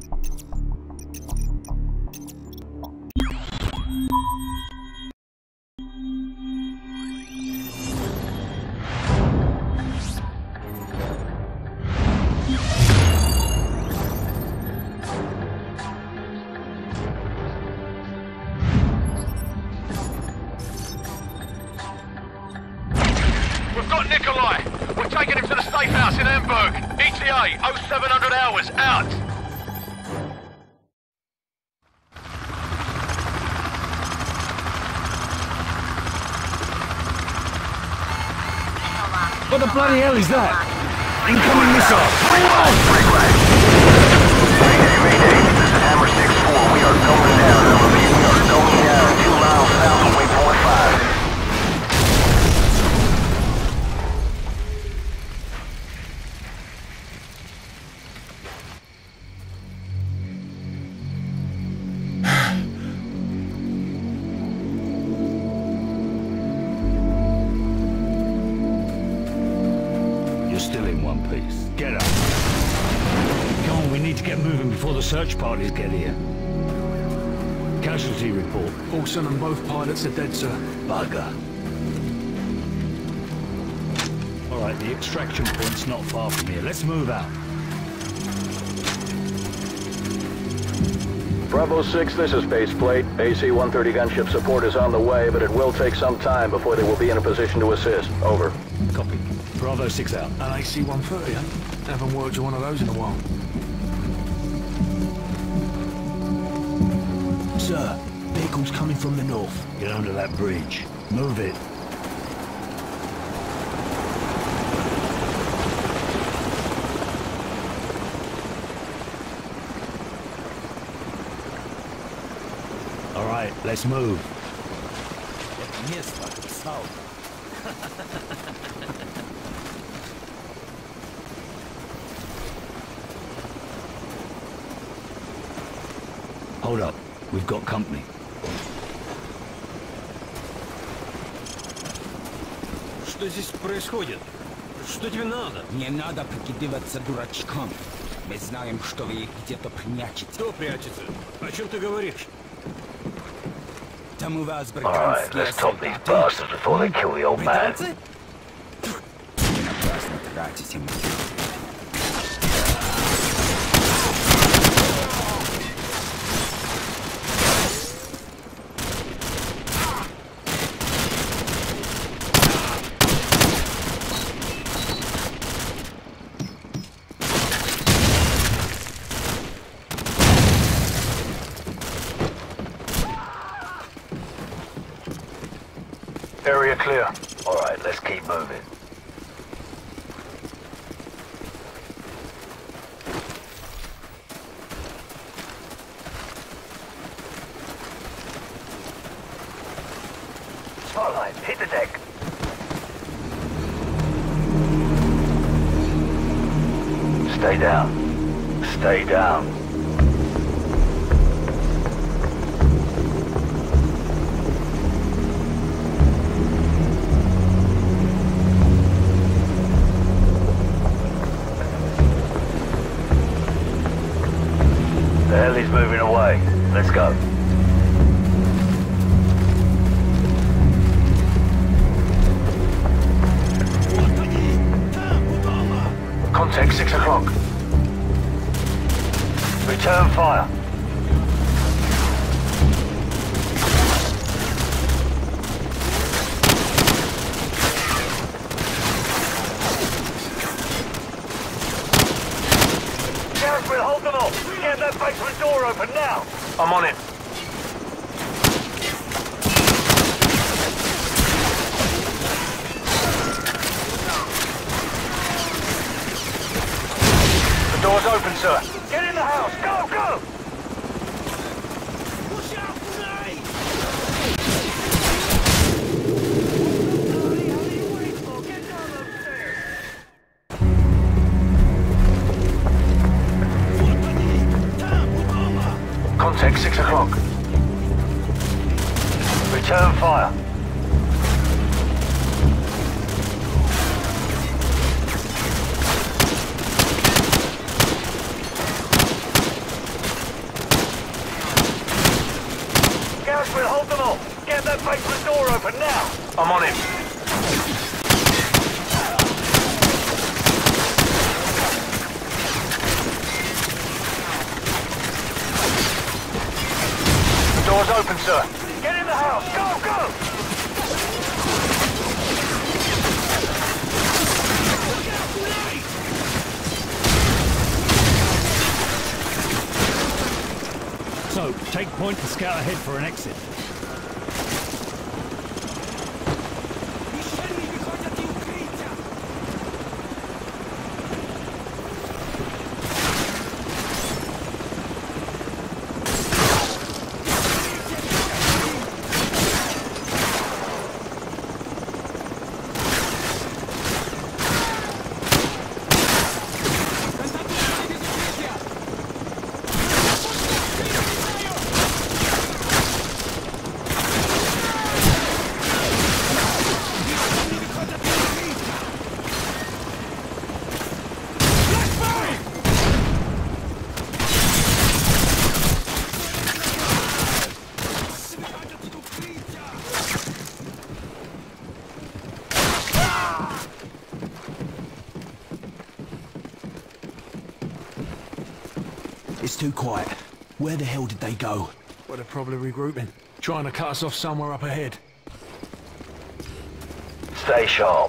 We're taking him to the safe house in Hamburg. ETA 0700 hours. Out. What the bloody hell is that? Incoming missile! Mayday. This is Hammer 6-4. We are going down. I repeat, we are going down 2 miles south of waypoint 5. Get up. Come on, we need to get moving before the search parties get here. Casualty report. Olsen and both pilots are dead, sir. Bugger. Alright, the extraction point's not far from here. Let's move out. Bravo 6, this is Baseplate. AC-130 gunship support is on the way, but it will take some time before they will be in a position to assist. Over. Copy. Bravo 6 out. An AC-130, huh? Haven't worked on one of those in a while. Sir, vehicle's coming from the north. Get under that bridge. Move it. All right, let's move. Hold up. We've got company. Что здесь происходит? Что тебе надо? Не надо прикидываться дурачком. Мы знаем, что вы их где-то прячете. Кто прячется? О чем ты говоришь? Там у вас Alright, британские let's top these солдаты. bastards before they kill the old man. Британцы? Вы напрасно тратите мою. Area clear. Alright, let's keep moving. Spotlight, hit the deck. Stay down. Stay down. The heli's moving away. Let's go. Contact 6 o'clock. Return fire. Garrett, hold them off. Get that basement door open now. I'm on it. The door's open, sir. Get in the house. Go, go! Push out, grenade! Get down upstairs! Contact 6 o'clock. Return fire. Hold them off. Get that basement door open now. I'm on him. The door's open, sir. Get in the house. Go, go! So, take point and scout ahead for an exit. It's too quiet. Where the hell did they go? Well, they're probably regrouping. Trying to cut us off somewhere up ahead. Stay sharp.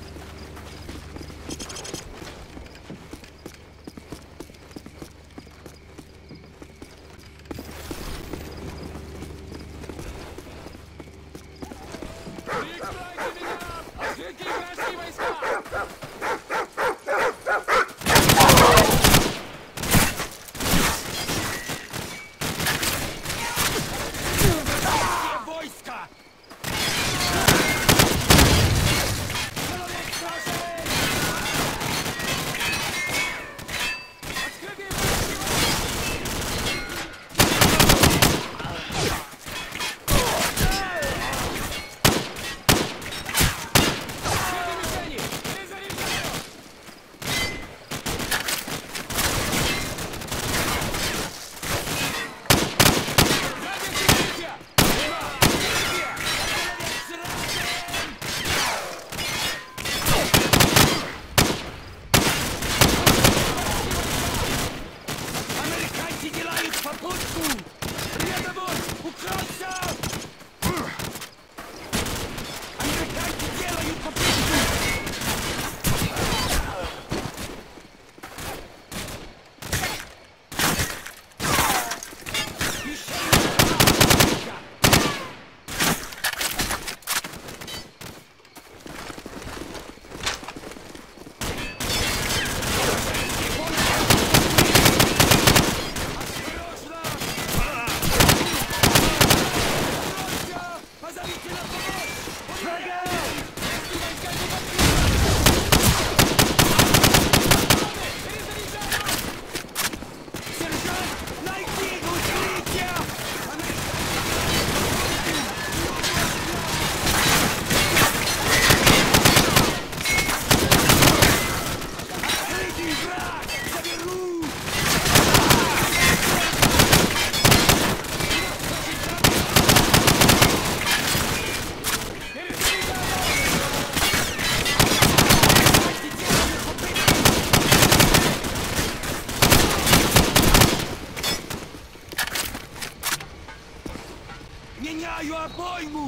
Меняю обойму!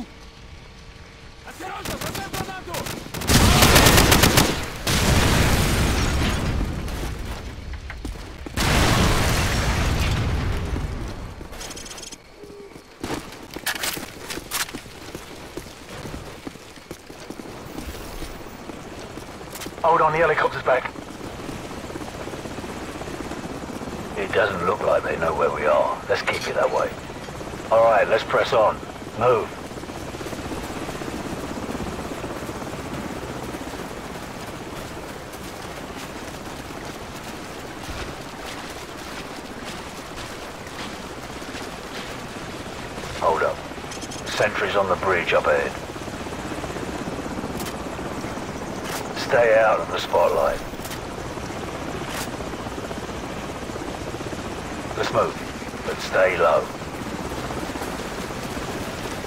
Осторожно, поставь гранату! Hold on, the helicopter's back. It doesn't look like they know where we are. Let's keep it that way. All right, let's press on. Move. Hold up. Sentries on the bridge up ahead. Stay out of the spotlight. Let's move, but stay low.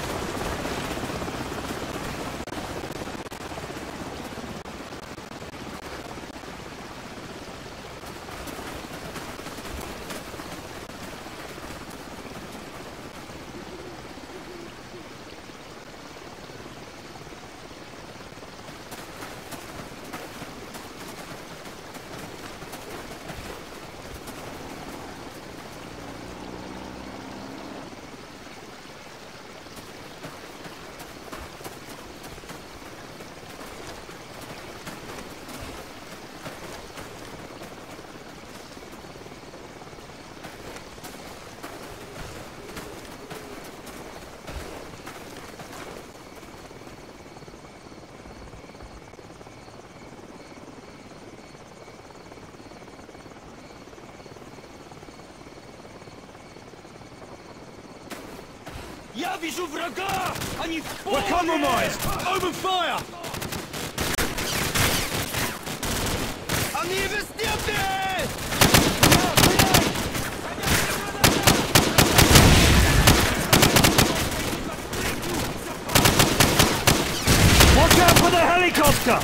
Я вижу врага! Они в поле! We're compromised! Open fire! Они везде, блядь! Watch out for the helicopter!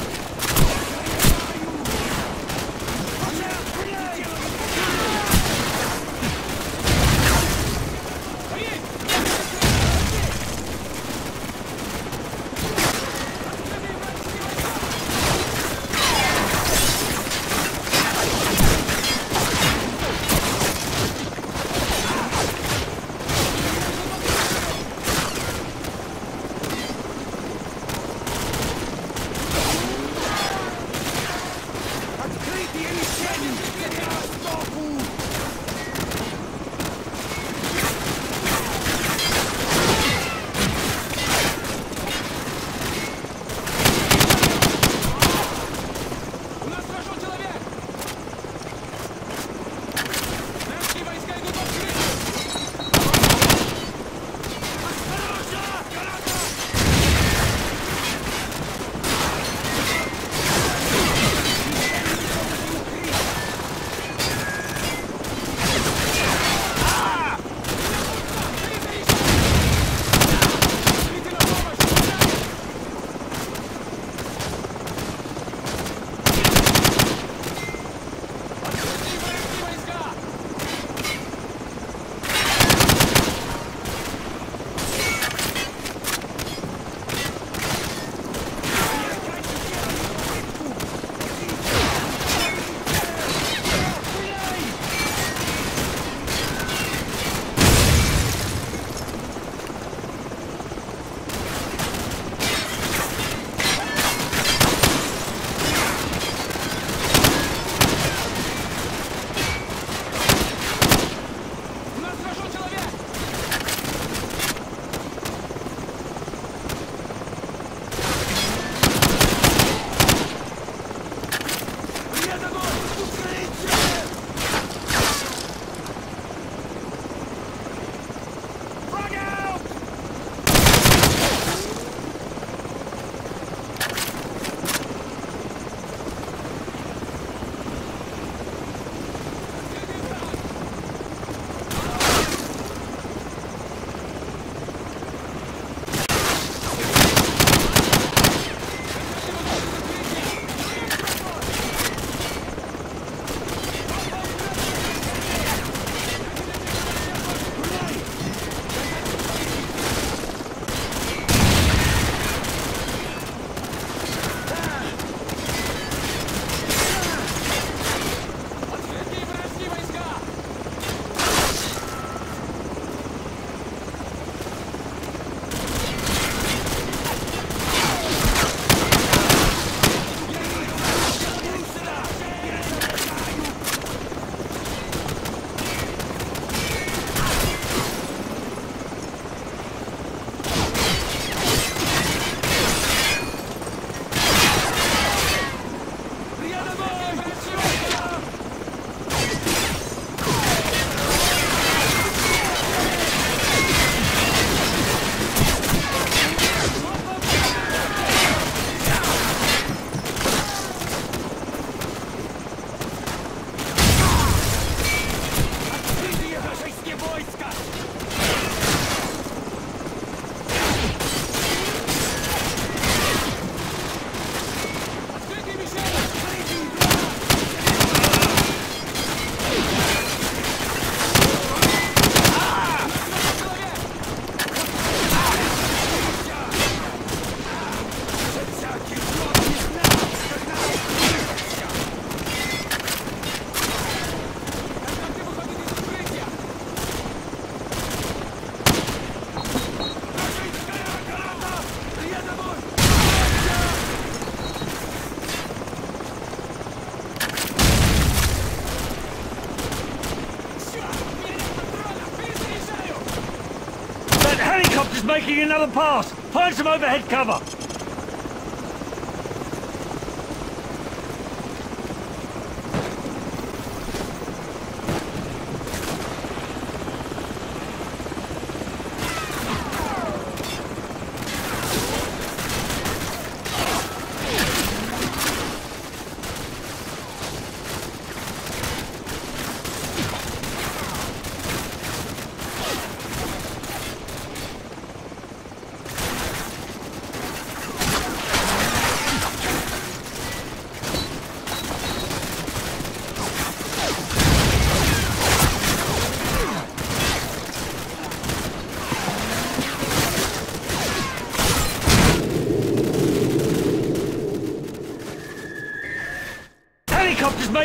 Helicopter's making another pass! Find some overhead cover!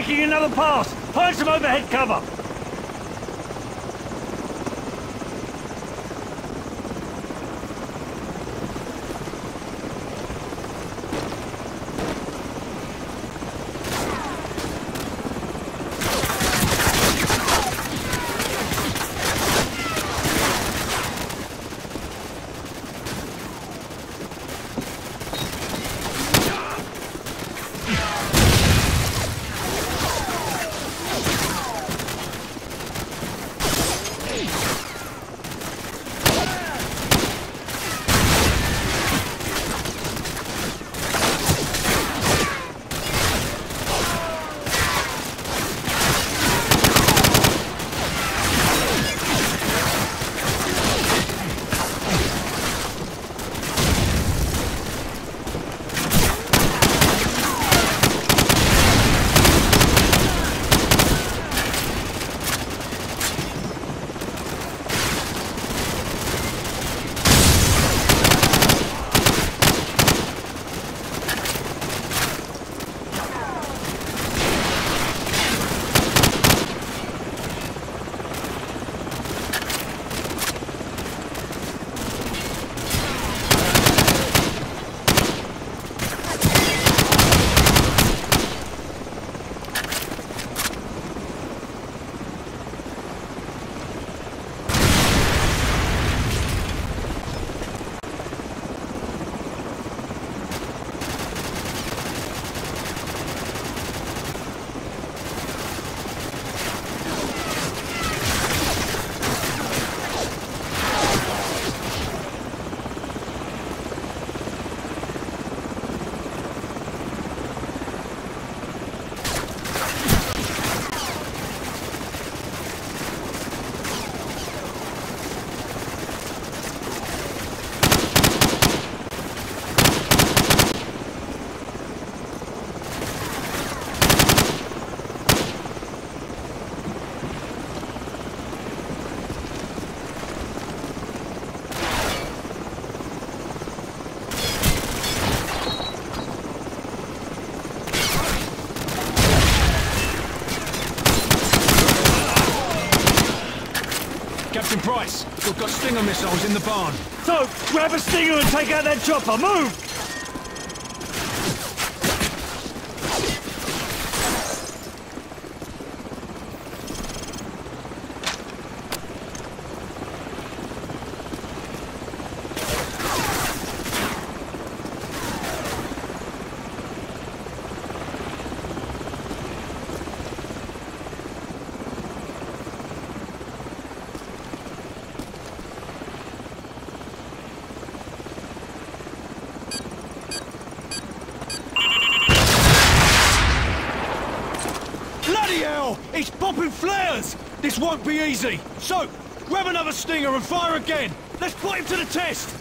taking another pass! Find some overhead cover! Captain Price, we've got Stinger missiles in the barn. So, grab a Stinger and take out that chopper! Move! He's popping flares! This won't be easy. So, grab another Stinger and fire again. Let's put him to the test.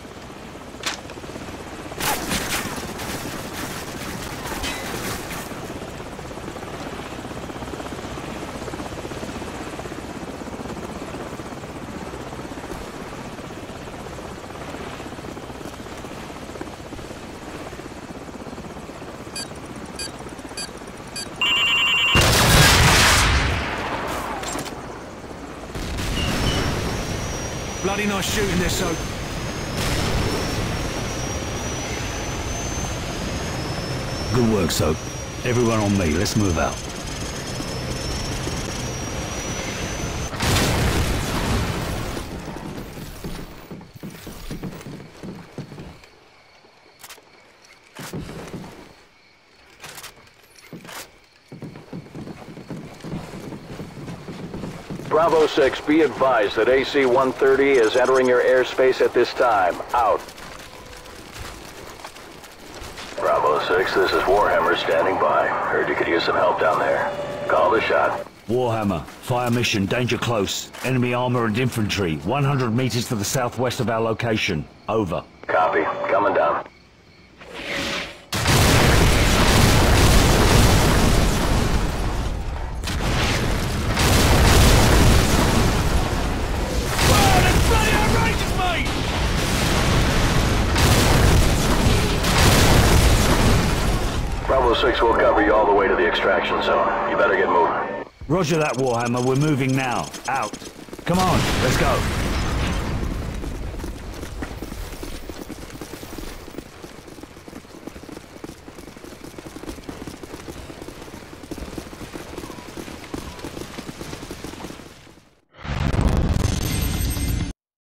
Bloody nice shooting this, so... Good work, Soap. Everyone on me, let's move out. Bravo 6, be advised that AC-130 is entering your airspace at this time. Out. Bravo 6, this is Warhammer standing by. Heard you could use some help down there. Call the shot. Warhammer, fire mission, danger close. Enemy armor and infantry, 100 meters to the southwest of our location. Over. Copy. Coming down. Bravo 6 will cover you all the way to the extraction zone. You better get moving. Roger that, Warhammer. We're moving now. Out. Come on, let's go.